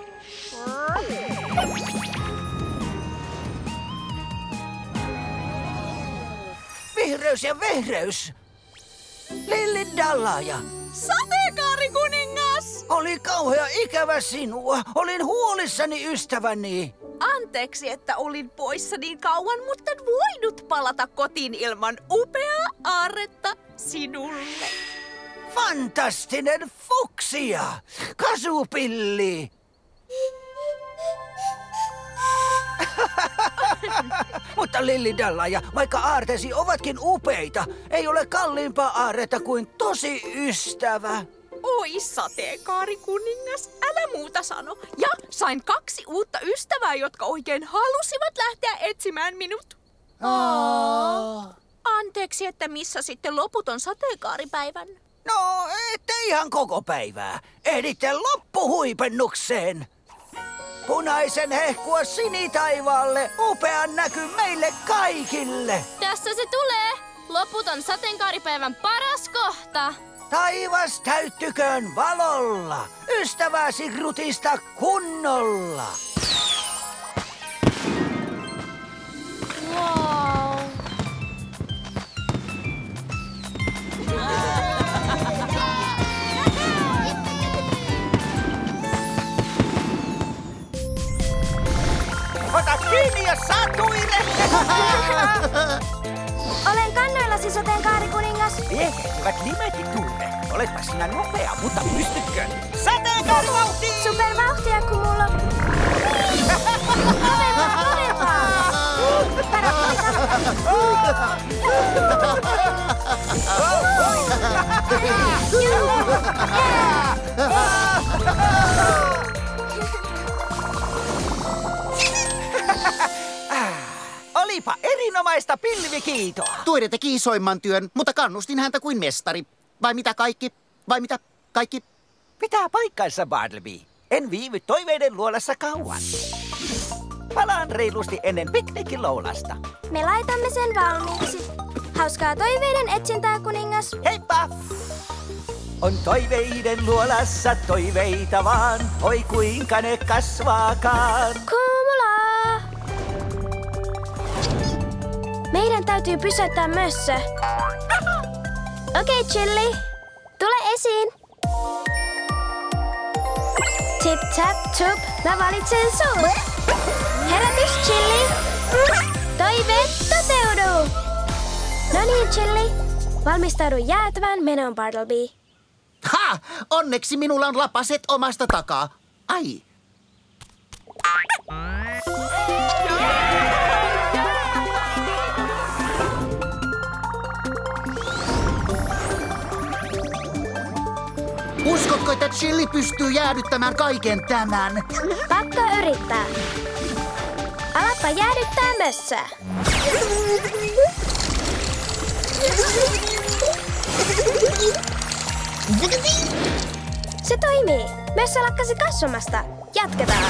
Vihreys ja vehreys! Lilli Dallaja! Sateenkaarikuningas! Oli kauhea ikävä sinua. Olin huolissani, ystäväni. Anteeksi, että olin poissa niin kauan, mutta en voinut palata kotiin ilman upeaa aarretta sinulle. Fantastinen fuksia! Kasupilli! Mutta Lilli Dallaja, vaikka aarteesi ovatkin upeita, ei ole kalliimpaa aarretta kuin tosi ystävä. Oi sateenkaarikuningas, älä muuta sano. Ja sain 2 uutta ystävää, jotka oikein halusivat lähteä etsimään minut. Anteeksi, että missä sitten loputon sateenkaaripäivän? No, ette ihan koko päivää. Ehditte loppuhuipennukseen. Punaisen hehkua sinitaivaalle, upean näky meille kaikille. Tässä se tulee. Loputon sateenkaaripäivän paras kohta. Taivas täyttyköön valolla, ystäväsi rutista kunnolla. Wow. Ota kiinni ja saa Tuire! Olen kannoillasi, sateenkaarikuningas. Viehehtivät nimeti Tuire. Oletpa sinä nopea, mutta pystytkö? Sateenkaarivauhtiin! Supervauhtia, Kumulo. Kovempaa! Olipa erinomaista pilvikiitoa. Tuire teki isoimman työn, mutta kannustin häntä kuin mestari. Vai mitä kaikki? Vai mitä kaikki? Pitää paikkansa, Bartleby. En viivy toiveiden luolassa kauan. Palaan reilusti ennen piknikin lounasta. Me laitamme sen valmiiksi. Hauskaa toiveiden etsintää, kuningas. Heippa! On toiveiden luolassa toiveita vaan, oi kuinka ne kasvaakaan. Kumulaa! Meidän täytyy pysäyttää mössö. Okei, Chilli. Tule esiin. Tip tap tup, mä valitsen sut. Herätys, Chilli. Toiveet toteudu. No niin, Chilli. Valmistaudu jäätävään menoon, Bartleby. Ha! Onneksi minulla on lapaset omasta takaa. Ai. Uskotko, että Chilli pystyy jäädyttämään kaiken tämän? Pakko yrittää. Alappa jäädyttää mössö. Se toimii. Mössö lakkasi kasvamasta. Jatketaan.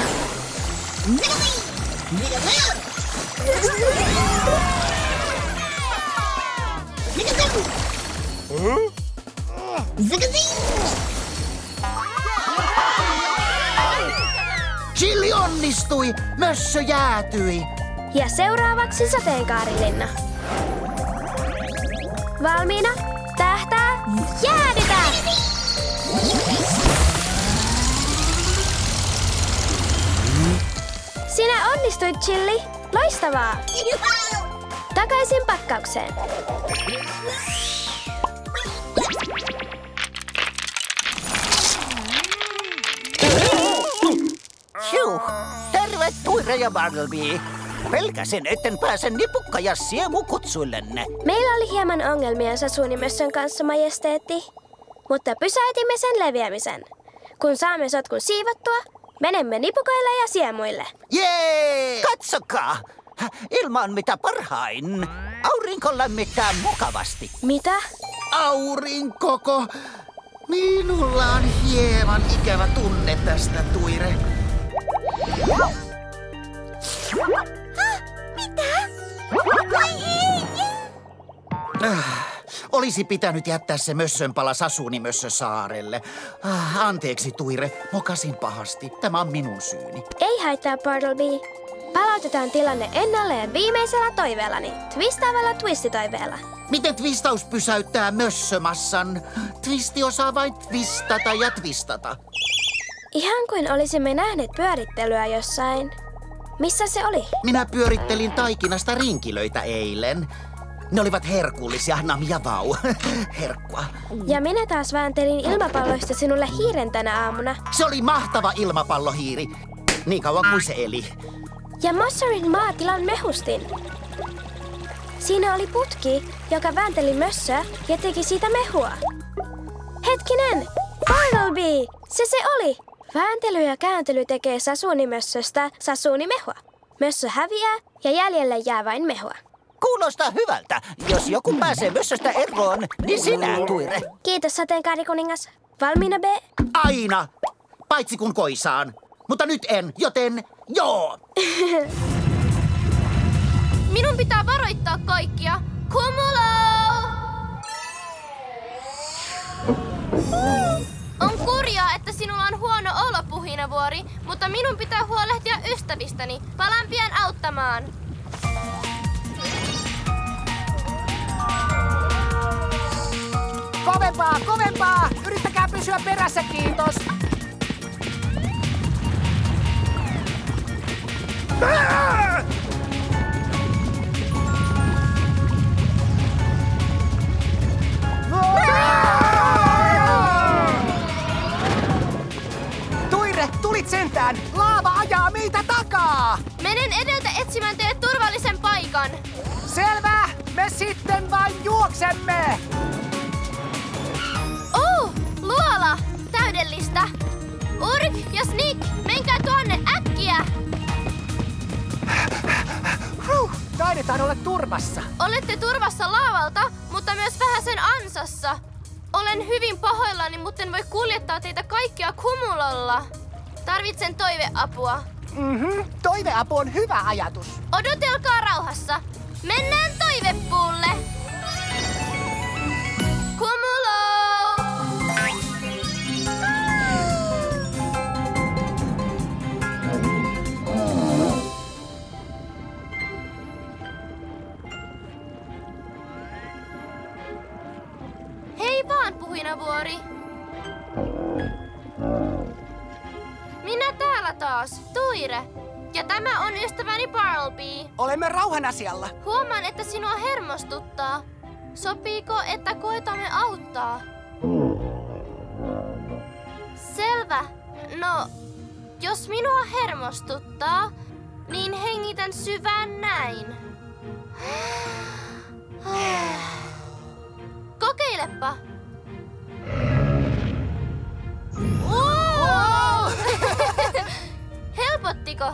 Chilli onnistui! Mössö jäätyi! Ja seuraavaksi sateenkaarilinna. Valmiina? Tähtää, jäädytä! Sinä onnistuit, Chilli. Loistavaa! Takaisin pakkaukseen. Juh, terve Tuire ja Bartleby. Pelkäsin, etten pääse nipukka- ja siemukutsuillenne. Meillä oli hieman ongelmia Sasunimössön kanssa, majesteetti. Mutta pysäytimme sen leviämisen. Kun saamme sotkun siivottua, menemme nipukoille ja siemuille. Jee! Katsokaa! Ilma on mitä parhain. Aurinko lämmittää mukavasti. Mitä? Aurinkoko! Minulla on hieman ikävä tunne tästä, Tuire. Mitä? Vai ei? Olisi pitänyt jättää se mössönpala Sasunimössösaarelle. Anteeksi, Tuire. Mokasin pahasti. Tämä on minun syyni. Ei haittaa, Bartleby. Palautetaan tilanne ennalleen viimeisellä toiveellani. Twistaavalla twistitoiveella. Miten twistaus pysäyttää mössömassan? Twisti osaa vain twistata ja twistata. Ihan kuin olisimme nähneet pyörittelyä jossain. Missä se oli? Minä pyörittelin taikinasta rinkilöitä eilen. Ne olivat herkullisia, nam ja vau. Herkkua. Ja minä taas vääntelin ilmapalloista sinulle hiiren tänä aamuna. Se oli mahtava ilmapallohiiri. Niin kauan kuin se eli. Ja Mosserin maatilan mehustin. Siinä oli putki, joka väänteli mössöä ja teki siitä mehua. Hetkinen! Bartleby! Se oli! Vääntely ja kääntely tekee Sasunimössöstä Sasunimehua. Mössö häviää ja jäljelle jää vain mehua. Kuulostaa hyvältä. Jos joku pääsee mössöstä eroon, niin sinä, Tuire. Kiitos, sateenkaarikuningas. Valmiina, B? Aina! Paitsi kun koisaan. Mutta nyt en, joten joo! Minun pitää varoittaa kaikkia. Kumulo! On kurjaa, että sinulla on huono olo, Puhinavuori, mutta minun pitää huolehtia ystävistäni. Palaan pian auttamaan. Kovempaa, kovempaa! Yrittäkää pysyä perässä, kiitos! Tuire, tulit sentään! Laava ajaa meitä takaa! Menen edeltä etsimään teille turvallisen paikan. Selvä! Me sitten vain juoksemme! Luola! Täydellistä! Urk ja Sneak, menkää tuonne äkkiä! Taidetaan olla turvassa. Olette turvassa laavalta, mutta myös vähäsen ansassa. Olen hyvin pahoillani, mutta en voi kuljettaa teitä kaikkia Kumulolla. Tarvitsen toiveapua. Toiveapu on hyvä ajatus. Odotelkaa rauhassa. Mennään toivepuulle! Kumulo! Hei vaan, Puhinavuori. Minä taas, Tuire. Ja tämä on ystäväni Bartleby. Olemme rauhan asialla. Huomaan, että sinua hermostuttaa. Sopiiko, että koetamme auttaa? Selvä. No, jos minua hermostuttaa, niin hengitän syvään näin. Kokeilepa. Helpottiko?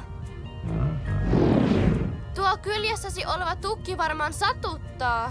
Tuo kyljessäsi oleva tukki varmaan satuttaa.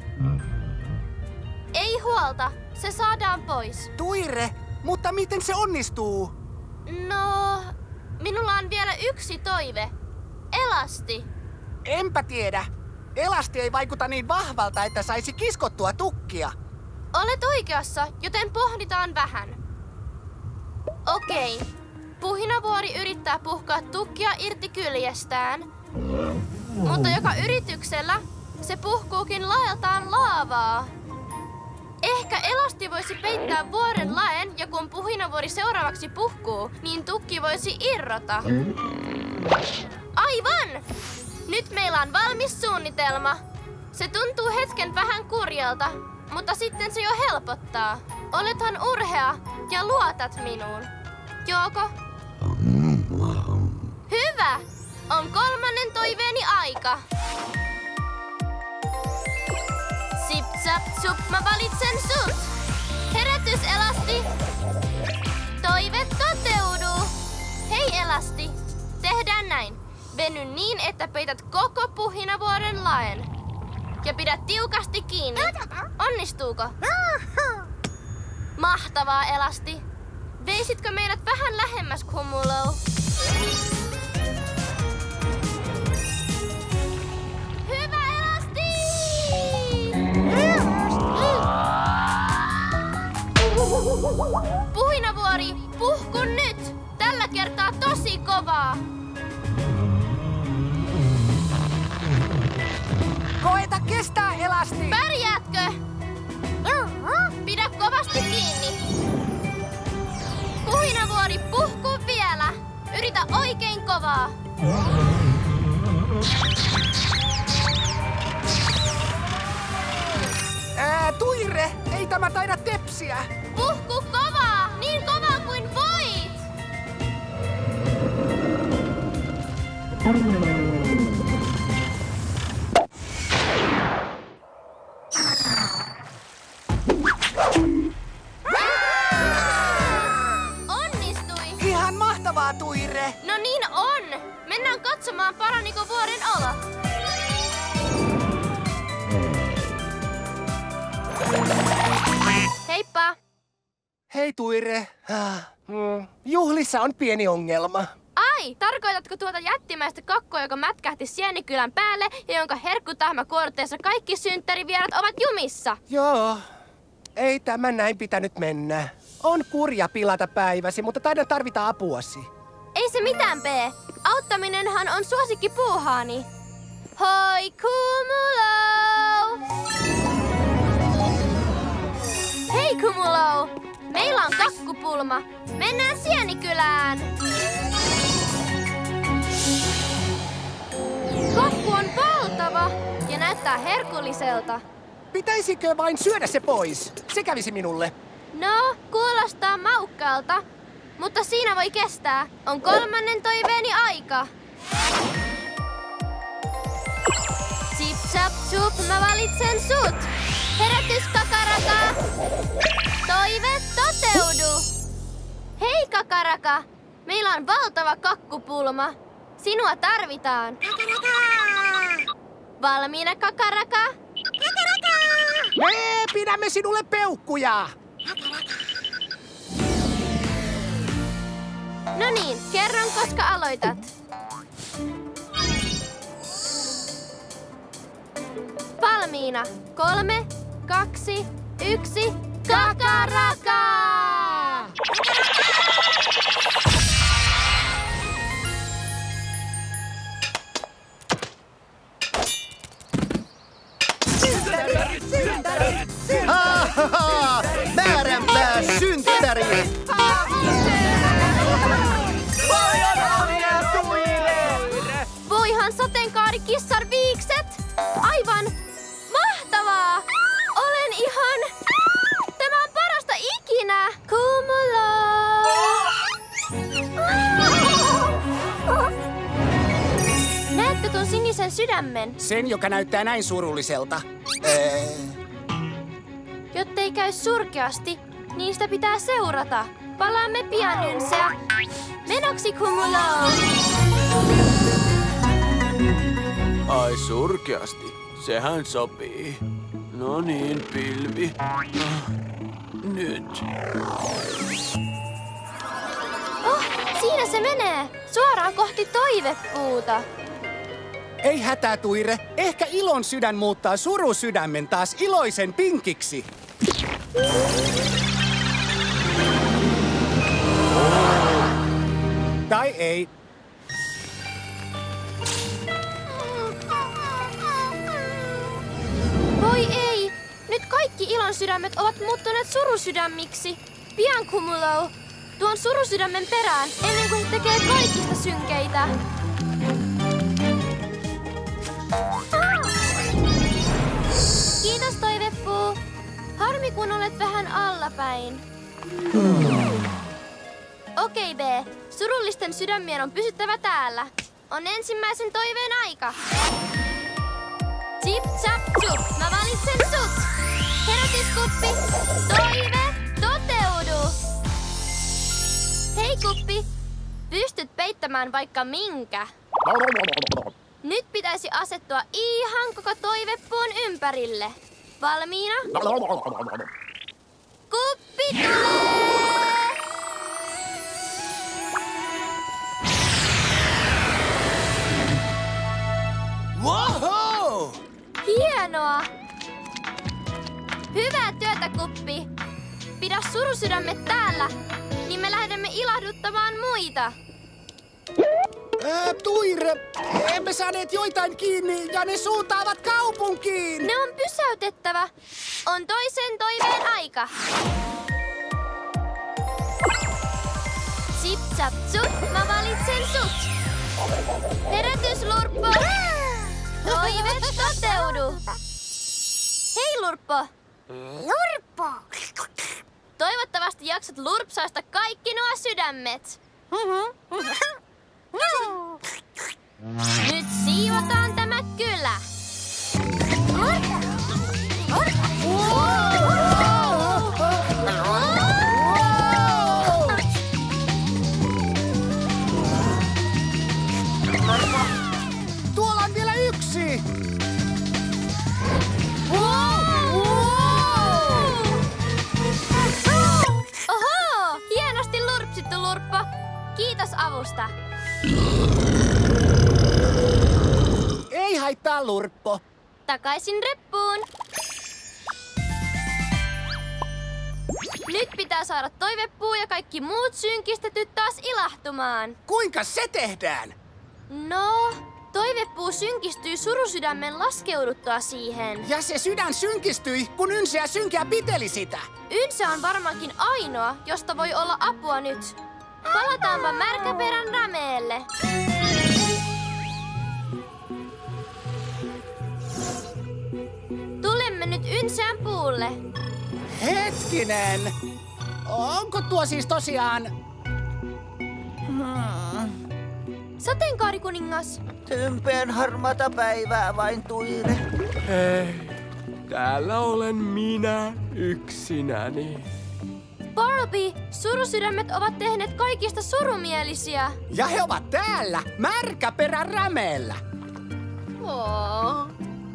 Ei huolta, se saadaan pois. Tuire, mutta miten se onnistuu? No, minulla on vielä yksi toive. Elasti. Enpä tiedä. Elasti ei vaikuta niin vahvalta, että saisi kiskottua tukkia. Olet oikeassa, joten pohditaan vähän. Okei. Puhinavuori yrittää puhkaa tukkia irti kyljestään. Mutta joka yrityksellä se puhkuukin laeltaan laavaa. Ehkä Elasti voisi peittää vuoren laen ja kun puhinavuori seuraavaksi puhkuu, niin tukki voisi irrota. Aivan! Nyt meillä on valmis suunnitelma. Se tuntuu hetken vähän kurjalta, mutta sitten se jo helpottaa. Olethan urhea ja luotat minuun. Jooko? Hyvä! On kolmannen toiveeni aika. Sip, sap, sup, mä valitsen sut. Herätys, Elasti. Toive toteudu. Hei, Elasti. Tehdään näin. Veny niin, että peität koko puhinavuoren laen. Ja pidä tiukasti kiinni. Onnistuuko? Mahtavaa, Elasti. Veisitkö meidät vähän lähemmäs, Cumulo? Hyvä, Elasti! Puhinavuori, puhku nyt! Tällä kertaa tosi kovaa! Koeta kestää, Elasti! Pärjäätkö? Pidä kovasti kiinni. Puhinavuori, puhku vielä. Yritä oikein kovaa. Tuire, ei tämä taida tepsiä. Puhku kovaa, niin kovaa kuin voit. Onnistui. Ihan mahtavaa, Tuire. No niin on. Mennään katsomaan, paraniko vuoren olo. Heippa. Hei, Tuire. Juhlissa on pieni ongelma. Ai, tarkoitatko tuota jättimäistä kakkoa, joka mätkähti Sienikylän päälle ja jonka herkkutahmakortteessa kaikki synttärivierat ovat jumissa? Joo, ei tämä näin pitänyt mennä. On kurja pilata päiväsi, mutta taidan tarvita apuasi. Ei se mitään, P. Auttaminenhan on suosikki puuhaani. Hoi, Cumulo! Hei, Cumulo! Meillä on kakkupulma. Mennään Sienikylään! Kakku on valtava ja näyttää herkulliselta. Pitäisikö vain syödä se pois? Se kävisi minulle. No, kuulostaa maukkaalta, mutta siinä voi kestää. On kolmannen toiveeni aika. Sip, sap, sup, mä valitsen sut. Herätys, Kakaraka. Toive toteudu. Hei, Kakaraka. Meillä on valtava kakkupulma. Sinua tarvitaan. Valmiina, Kakaraka? Me pidämme sinulle peukkuja. No niin, kerron koska aloitat. Valmiina. 3, 2, 1. Kakaraka! Määränpää synttäri! Voi surullisen sydämen? Sen, joka näyttää näin surulliselta. Jottei käy surkeasti, niin sitä pitää seurata. Palaamme pian, Ynseä. Menoksi, Cumulo! Ai surkeasti. Sehän sopii. No niin, pilvi. Nyt. Oh, siinä se menee. Suoraan kohti toivepuuta. Ei hätää, Tuire. Ehkä ilon sydän muuttaa surusydämen taas iloisen pinkiksi. Tai ei. Voi ei! Nyt kaikki ilon sydämet ovat muuttuneet surusydämiksi. Pian, Cumulo. Tuon surusydämen perään, ennen kuin se tekee kaikista synkeitä. Kiitos, toivepuu. Harmi, kun olet vähän allapäin. Okei, B. Surullisten sydämien on pysyttävä täällä. On ensimmäisen toiveen aika. Zip, zap, zup. Mä valitsen sut. Herätyskuppi. Toive, toteudu. Hei, kuppi. Pystyt peittämään vaikka minkä. Nyt pitäisi asettua ihan koko toivepuun ympärille. Valmiina? Kuppi tulee! Wow! Hienoa! Hyvää työtä, kuppi. Pidä surusydämet täällä, niin me lähdemme ilahduttamaan muita. Tuire, emme saaneet joitain kiinni ja ne suuntaavat kaupunkiin. Ne on pysäytettävä. On toisen toiveen aika. Zip, zap, zup, mä valitsen sut. Herätys, Lurppo. Toive, toteudu. Hei, Lurppo. Lurppo. Toivottavasti jaksat lurpsaista kaikki nuo sydämet. Nyt siivotaan tämä kylä. Tuolla on vielä yksi. Oho! Hienosti lurpsittu, Lurppo. Kiitos avusta. Ei haittaa, Lurppo. Takaisin reppuun. Nyt pitää saada toivepuu ja kaikki muut synkistetyt taas ilahtumaan. Kuinka se tehdään? No, toivepuu synkistyy surusydämen laskeuduttua siihen. Ja se sydän synkistyi, kun Ynseä synkeä piteli sitä. Ynsä on varmaankin ainoa, josta voi olla apua nyt. Palataanpa Märkäperän Rämeelle. Tulemme nyt Ynsään puulle. Hetkinen. Onko tuo siis tosiaan... Sateenkaarikuningas. Tympeen harmaata päivää vain, Tuire. Hei, täällä olen minä yksinäni. Barlby, surusydämet ovat tehneet kaikista surumielisiä. Ja he ovat täällä, Märkäperän Rämeellä. Oh.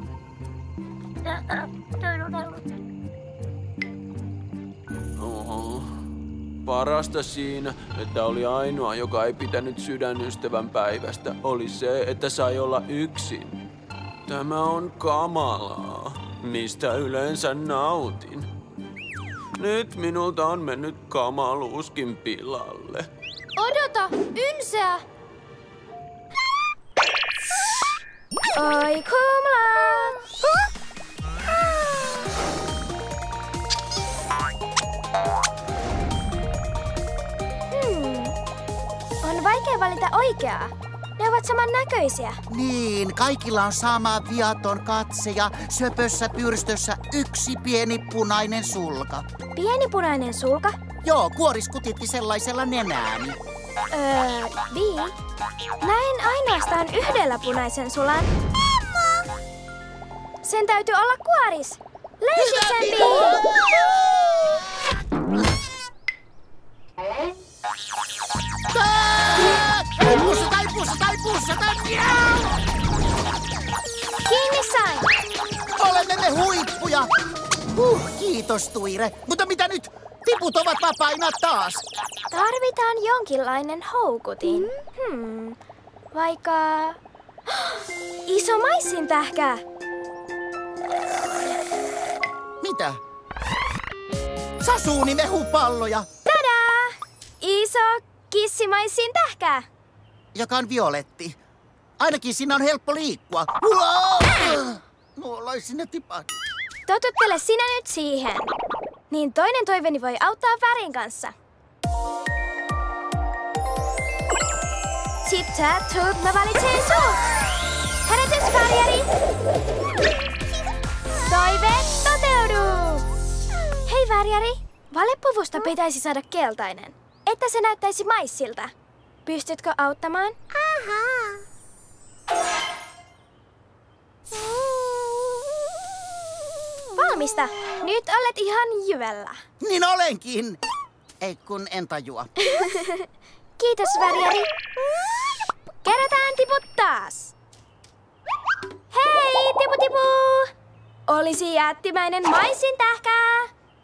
Oho. Parasta siinä, että oli ainoa, joka ei pitänyt sydänystävän päivästä, oli se, että sai olla yksin. Tämä on kamalaa, mistä yleensä nautin. Nyt minulta on mennyt kamaluuskin pilalle. Odota, Ynsää! Oi, Cumulo! On vaikea valita oikeaa. Ne ovat samannäköisiä. Niin, kaikilla on sama viaton katse ja söpössä pyrstössä yksi pieni punainen sulka. Pieni punainen sulka? Joo, kuoris kutitti sellaisella nenääni. Näin ainoastaan yhdellä punaisen sulan. Sen täytyy olla kuoris. Löysisempi! Pussata! Kiinni sain! Olemme me huippuja! Kiitos Tuire. Mutta mitä nyt? Tiput ovat vapaina taas. Tarvitaan jonkinlainen houkutin. Vaikka... Iso maisintähkä! Mitä? Sasuunimehupalloja! Tadaa! Iso kissimaisintähkä! Joka on violetti. Ainakin siinä on helppo liikkua. Mulla olisi sinne tipat. Totuttele sinä nyt siihen. Niin toinen toiveni voi auttaa värin kanssa. Tip tap toop, mä valitsen sut! Herätys, Varjari! Toive toteudu! Hei, Varjari! Valepuvusta pitäisi saada keltainen, että se näyttäisi maissilta. Pystytkö auttamaan? Valmista! Nyt olet ihan jyvällä. Niin olenkin! Ei kun en tajua. Kiitos, Varjari. Kerätään tiput taas. Hei, tipu! Olisi jättimäinen maisintähkä.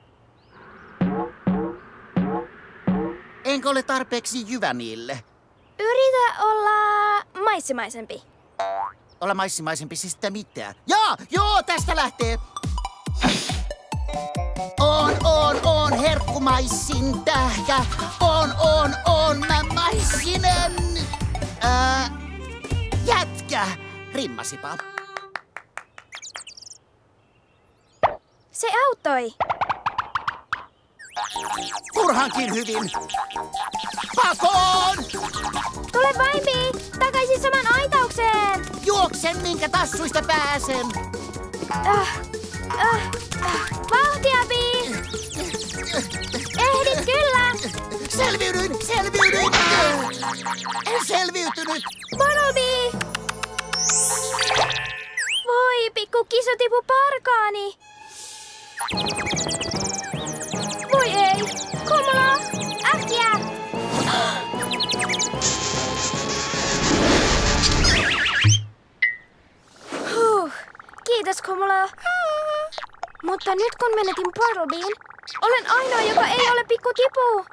Enkö ole tarpeeksi jyvä niille? Yritä olla maissimaisempi. Olla maissimaisempi siis sitä mitään. Joo, tästä lähtee. On, herkkumaissin tähkä. On, mä maissinen. Jätkä. Rimmasipa. Se auttoi. Turhankin hyvin. Pakoon! Tule vain, Pi! Takaisin saman aitaukseen! Juoksen, minkä tassuista pääsen. Vauhtia, Pi! Ehdit kyllä! Selviydyin! En selviytynyt! Bartleby! Voi, pikku kisutipu parkaani! Voi ei! Kumula! Äkkiä! Kiitos, Kumula. Mutta nyt kun menetin Bartlebyin, olen ainoa, joka ei ole pikku tipu.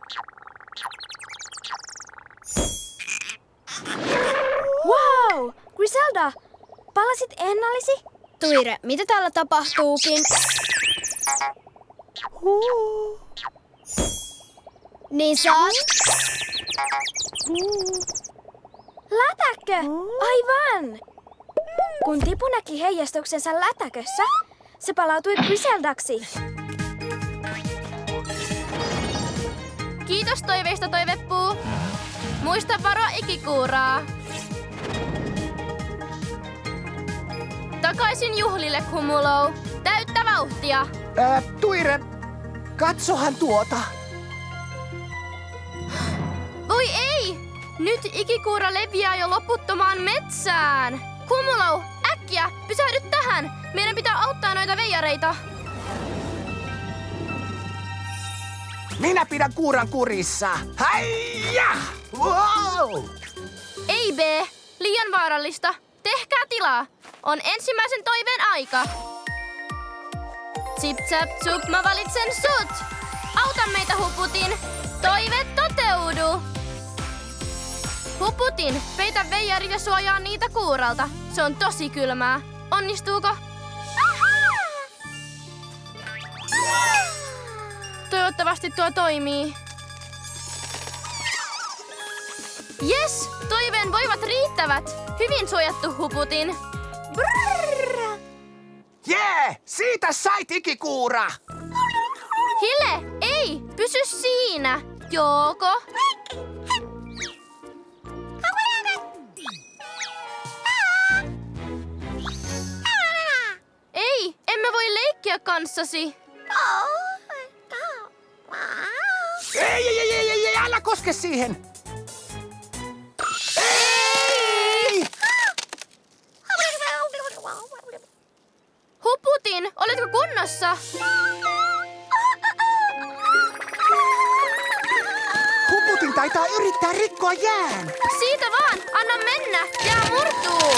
Wow! Griselda, palasit ennallisi? Tuire, mitä täällä tapahtuukin? Niin sä oot? Lätäkkö? Aivan! Kun Tipu näki heijastuksensa lätäkössä, se palautui Griseldaksi. Kiitos toiveista, Toivepuu. Muista varoa ikikuuraa. Takaisin juhlille, Kumulou. Täyttä vauhtia. Tuire, katsohan tuota. Voi ei! Nyt ikikuura leviää jo loputtomaan metsään. Kumulou, äkkiä! Pysähdy tähän! Meidän pitää auttaa noita veijareita. Minä pidän kuuran kurissa. Haija! Wow! Ei B, liian vaarallista. Tehkää tilaa. On ensimmäisen toiveen aika. Zip zap zup, mä valitsen sut. Auta meitä, Huputin. Toive toteudu. Huputin, peitä veijarit ja suojaa niitä kuuralta. Se on tosi kylmää. Onnistuuko? Toivottavasti tuo toimii. Yes, toiveen voivat riittävät. Hyvin suojattu, Huputin. Brrr. Jee, siitä sait ikikuura. Hile, ei, pysy siinä. Joko? Ei, emme voi leikkiä kanssasi. Ei, älä koske siihen. Ei! Koettaa yrittää rikkoa jään. Siitä vaan! Anna mennä! Jää murtuu!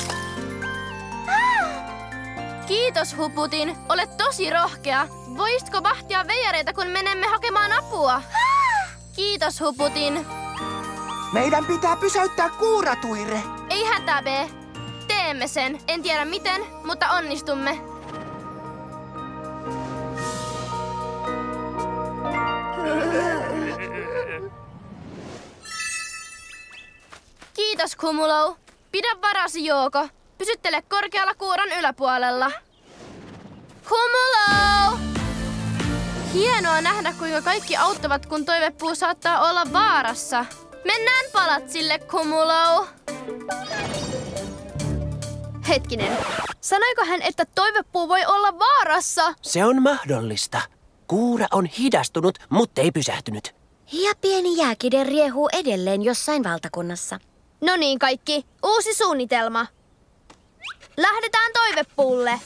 Kiitos, Huputin. Olet tosi rohkea. Voisitko vahtia veijareita, kun menemme hakemaan apua? Kiitos, Huputin. Meidän pitää pysäyttää Kuura, Tuire. Ei hätää, B. Teemme sen. En tiedä miten, mutta onnistumme. Kiitos, Kumulou. Pidä varasi, Jouko. Pysyttele korkealla kuuran yläpuolella. Kumulou! Hienoa nähdä, kuinka kaikki auttavat, kun toivepuu saattaa olla vaarassa. Mennään palatsille, Kumulou. Hetkinen. Sanoiko hän, että toivepuu voi olla vaarassa? Se on mahdollista. Kuura on hidastunut, mutta ei pysähtynyt. Ja pieni jääkide riehuu edelleen jossain valtakunnassa. No niin kaikki, uusi suunnitelma. Lähdetään toivepuulle.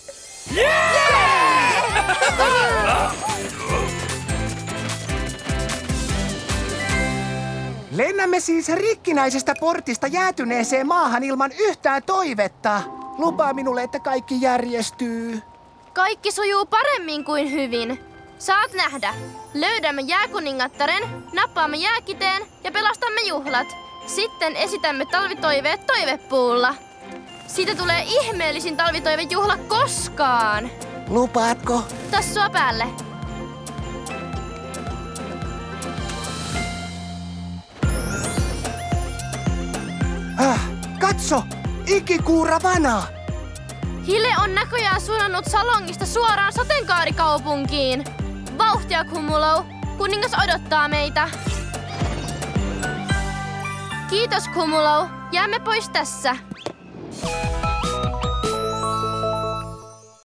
Lennämme siis rikkinäisestä portista jäätyneeseen maahan ilman yhtään toivetta. Lupaa minulle, että kaikki järjestyy. Kaikki sujuu paremmin kuin hyvin. Saat nähdä. Löydämme jääkuningattaren, nappaamme jääkiteen ja pelastamme juhlat. Sitten esitämme talvitoiveet toivepuulla. Siitä tulee ihmeellisin talvitoivejuhla koskaan. Lupaatko? Tassua päälle. Katso! Ikikuura vana! Hile on näköjään suunnannut salongista suoraan sateenkaarikaupunkiin. Vauhtia, Kumulou. Kuningas odottaa meitä. Kiitos, Kumulou. Jäämme pois tässä.